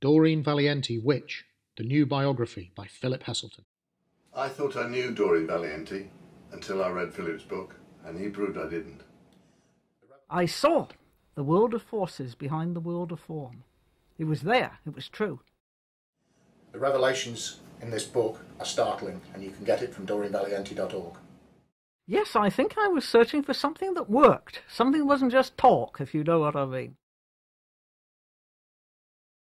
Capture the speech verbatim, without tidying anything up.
Doreen Valiente, Witch, the new biography by Philip Heselton. I thought I knew Doreen Valiente until I read Philip's book, and he proved I didn't. I saw the world of forces behind the world of form. It was there, it was true. The revelations in this book are startling, and you can get it from doreen valiente dot org. Yes, I think I was searching for something that worked. Something that wasn't just talk, if you know what I mean.